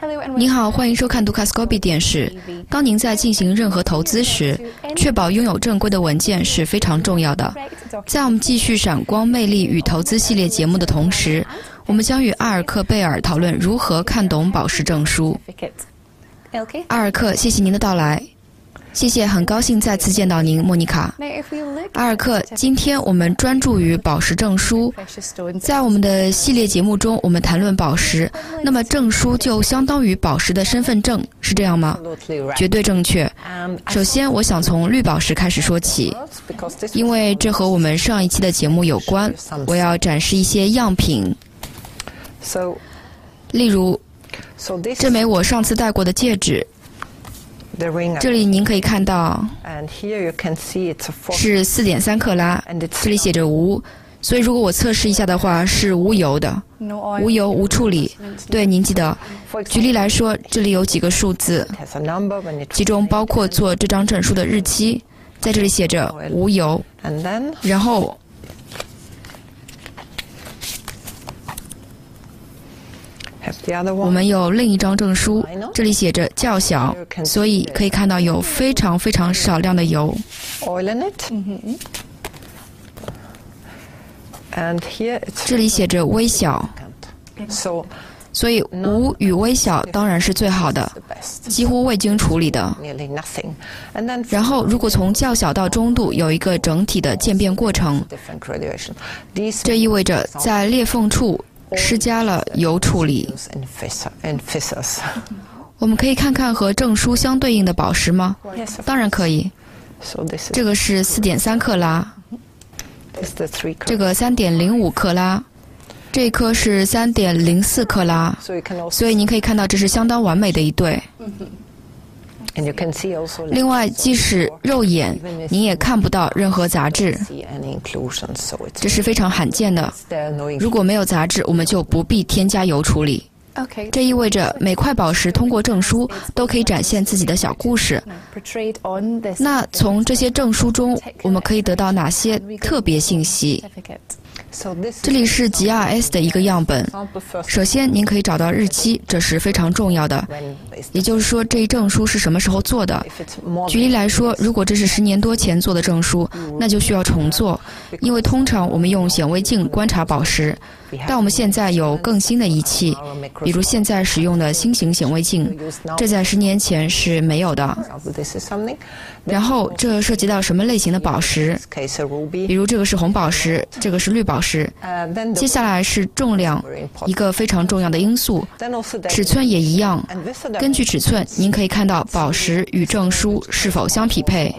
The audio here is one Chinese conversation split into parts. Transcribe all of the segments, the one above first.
您好，欢迎收看杜卡斯科比电视。当您在进行任何投资时，确保拥有正规的文件是非常重要的。在我们继续闪光魅力与投资系列节目的同时，我们将与阿尔克贝尔讨论如何看懂宝石证书。阿尔克，谢谢您的到来。谢谢，很高兴再次见到您，莫妮卡。阿尔克，今天我们专注于宝石证书。在我们的系列节目中，我们谈论宝石，那么证书就相当于宝石的身份证，是这样吗？绝对正确。首先，我想从绿宝石开始说起，因为这和我们上一期的节目有关。我要展示一些样品，例如这枚我上次戴过的戒指。这里您可以看到是4.3克拉，这里写着无，所以如果我测试一下的话是无油的，无油无处理。对，您记得。举例来说，这里有几个数字，其中包括做这张证书的日期，在这里写着无油，然后我们有另一张证书，这里写着较小，所以可以看到有非常非常少量的油。这里写着微小，所以无与微小当然是最好的，几乎未经处理的。然后如果从较小到中度有一个整体的渐变过程，这意味着在裂缝处施加了油处理。我们可以看看和证书相对应的宝石吗？当然可以。这个是4.3克拉，这个3.05克拉，这一颗是3.04克拉，所以您可以看到这是相当完美的一对。另外，即使肉眼您也看不到任何杂质，这是非常罕见的。如果没有杂质，我们就不必添加油处理。这意味着每块宝石通过证书都可以展现自己的小故事。那从这些证书中，我们可以得到哪些特别信息？这里是 GRS 的一个样本。首先，您可以找到日期，这是非常重要的。也就是说，这一证书是什么时候做的。举例来说，如果这是10年多前做的证书，那就需要重做，因为通常我们用显微镜观察宝石，但我们现在有更新的仪器，比如现在使用的新型显微镜，这在10年前是没有的。然后，这涉及到什么类型的宝石？比如这个是红宝石，这个是绿宝石。接下来是重量，一个非常重要的因素。尺寸也一样，根据尺寸，您可以看到宝石与证书是否相匹配。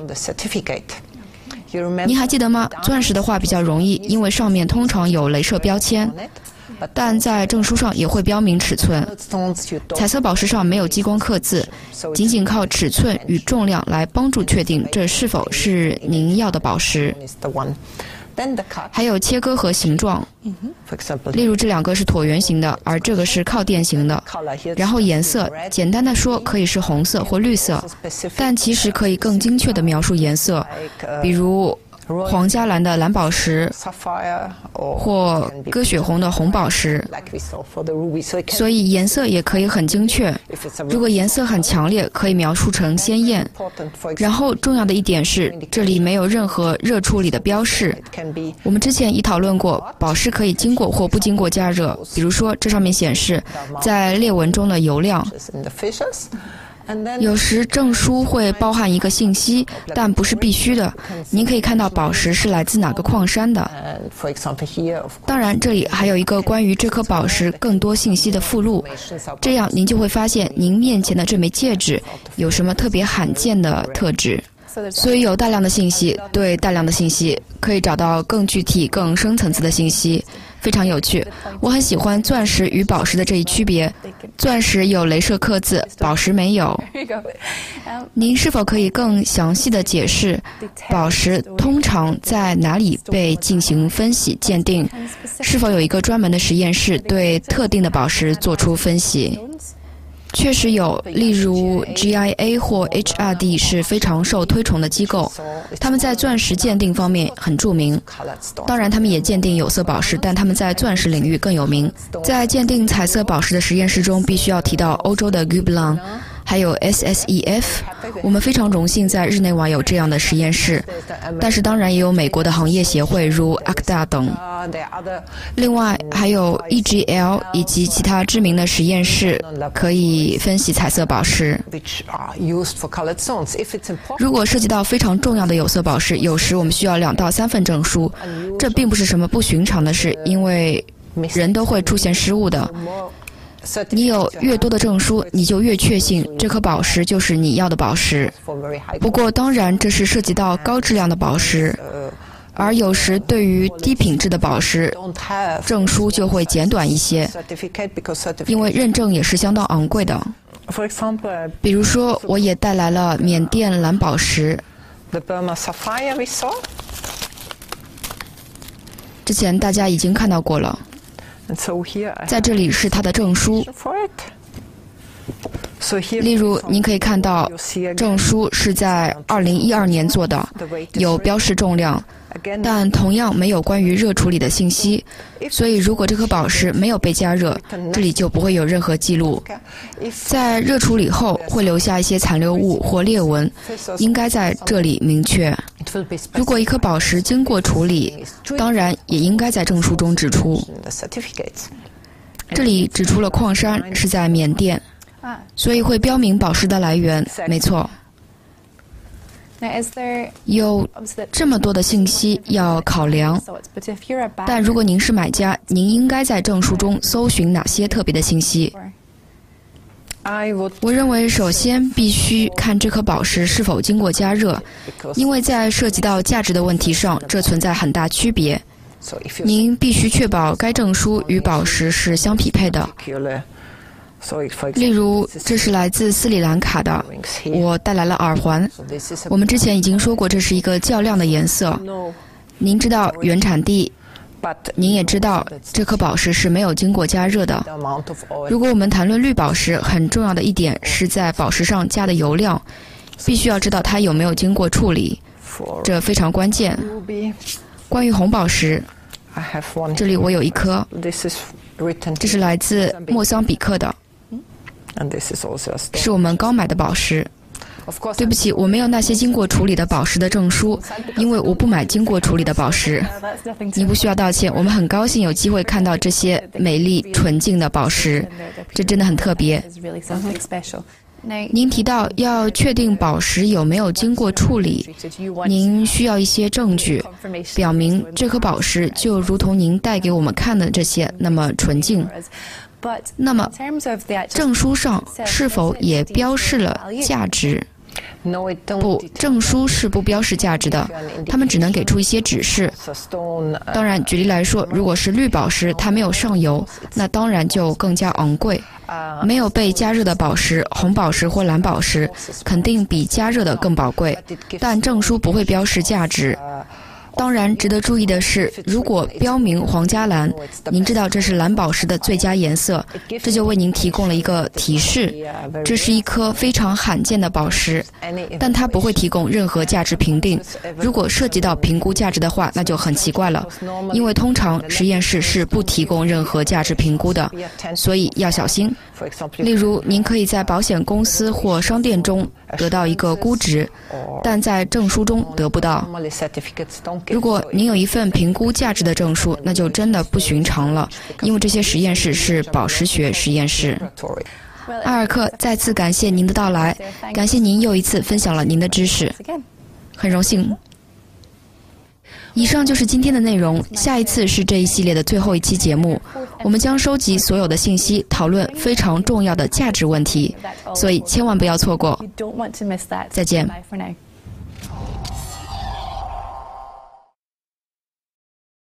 您还记得吗？钻石的话比较容易，因为上面通常有镭射标签，但在证书上也会标明尺寸。彩色宝石上没有激光刻字，仅仅靠尺寸与重量来帮助确定这是否是您要的宝石。还有切割和形状，例如这两个是椭圆形的，而这个是靠垫型的。然后颜色，简单的说可以是红色或绿色，但其实可以更精确地描述颜色，比如皇家蓝的蓝宝石或鸽血红的红宝石，所以颜色也可以很精确。如果颜色很强烈，可以描述成鲜艳。然后重要的一点是，这里没有任何热处理的标示。我们之前已讨论过，宝石可以经过或不经过加热，比如说这上面显示在裂纹中的油量。有时证书会包含一个信息，但不是必须的。您可以看到宝石是来自哪个矿山的。当然，这里还有一个关于这颗宝石更多信息的附录，这样您就会发现您面前的这枚戒指有什么特别罕见的特质。所以有大量的信息，对大量的信息可以找到更具体、更深层次的信息，非常有趣。我很喜欢钻石与宝石的这一区别，钻石有镭射刻字，宝石没有。您是否可以更详细的解释宝石通常在哪里被进行分析鉴定？是否有一个专门的实验室对特定的宝石做出分析？ 确实有，例如 GIA 或 HRD 是非常受推崇的机构，他们在钻石鉴定方面很著名。当然，他们也鉴定有色宝石，但他们在钻石领域更有名。在鉴定彩色宝石的实验室中，必须要提到欧洲的 Gubelin， 还有 SSEF。我们非常荣幸在日内瓦有这样的实验室，但是当然也有美国的行业协会，如 ACDA 等。另外还有 EGL 以及其他知名的实验室可以分析彩色宝石。如果涉及到非常重要的有色宝石，有时我们需要2到3份证书，这并不是什么不寻常的事，因为人都会出现失误的。你有越多的证书，你就越确信这颗宝石就是你要的宝石。不过当然这是涉及到高质量的宝石，而有时对于低品质的宝石，证书就会简短一些，因为认证也是相当昂贵的。比如说我也带来了缅甸蓝宝石，之前大家已经看到过了，在这里是它的证书。例如您可以看到证书是在2012年做的，有标示重量，但同样没有关于热处理的信息，所以如果这颗宝石没有被加热，这里就不会有任何记录。在热处理后会留下一些残留物或裂纹，应该在这里明确。如果一颗宝石经过处理，当然也应该在证书中指出。这里指出了矿山是在缅甸，所以会标明宝石的来源，没错。有这么多的信息要考量，但如果您是买家，您应该在证书中搜寻哪些特别的信息？我认为首先必须看这颗宝石是否经过加热，因为在涉及到价值的问题上，这存在很大区别。您必须确保该证书与宝石是相匹配的。例如，这是来自斯里兰卡的，我带来了耳环。我们之前已经说过，这是一个较亮的颜色。您知道原产地，您也知道这颗宝石是没有经过加热的。如果我们谈论绿宝石，很重要的一点是在宝石上加的油量，必须要知道它有没有经过处理，这非常关键。关于红宝石，这里我有一颗，这是来自莫桑比克的，是我们刚买的宝石。对不起，我没有那些经过处理的宝石的证书，因为我不买经过处理的宝石。你不需要道歉，我们很高兴有机会看到这些美丽纯净的宝石，这真的很特别。您提到要确定宝石有没有经过处理，您需要一些证据，表明这颗宝石就如同您带给我们看的这些那么纯净。那么，证书上是否也标示了价值？不，证书是不标示价值的，他们只能给出一些指示。当然，举例来说，如果是绿宝石，它没有上油，那当然就更加昂贵。没有被加热的宝石，红宝石或蓝宝石，肯定比加热的更宝贵，但证书不会标示价值。当然，值得注意的是，如果标明皇家蓝，您知道这是蓝宝石的最佳颜色，这就为您提供了一个提示，这是一颗非常罕见的宝石，但它不会提供任何价值评定。如果涉及到评估价值的话，那就很奇怪了，因为通常实验室是不提供任何价值评估的，所以要小心。例如，您可以在保险公司或商店中得到一个估值，但在证书中得不到。如果您有一份评估价值的证书，那就真的不寻常了，因为这些实验室是宝石学实验室。阿尔克，再次感谢您的到来，感谢您又一次分享了您的知识，很荣幸。以上就是今天的内容，下一次是这一系列的最后一期节目，我们将收集所有的信息，讨论非常重要的价值问题，所以千万不要错过。再见。